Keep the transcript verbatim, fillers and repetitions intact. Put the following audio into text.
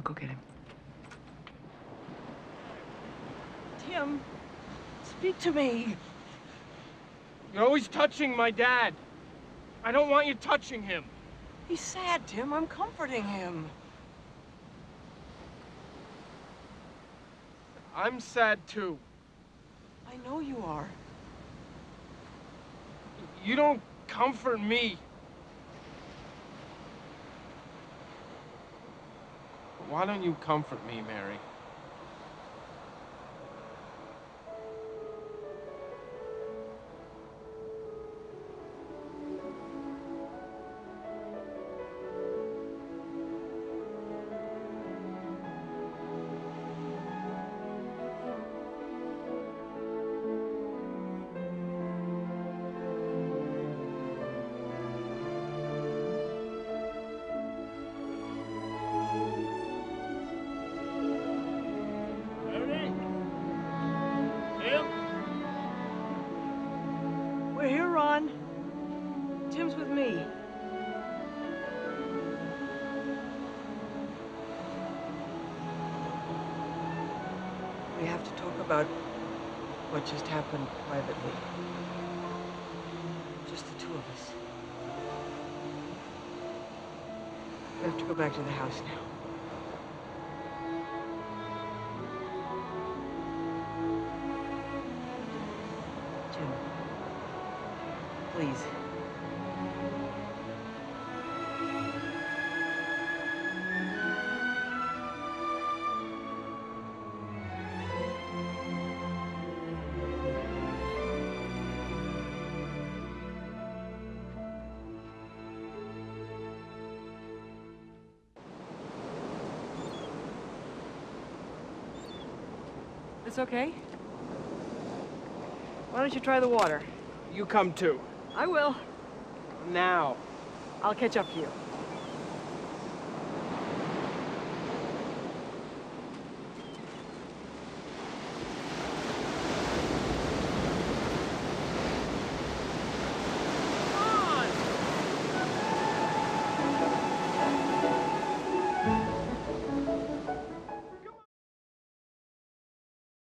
go get him. Tim, speak to me. You're always touching my dad. I don't want you touching him. He's sad, Tim. I'm comforting him. I'm sad too. I know you are. You don't comfort me. Why don't you comfort me, Mary? We're here, Ron. Tim's with me. We have to talk about what just happened privately. Just the two of us. We have to go back to the house now. Tim, please. It's okay. Why don't you try the water? You come too. I will. Now. I'll catch up to you.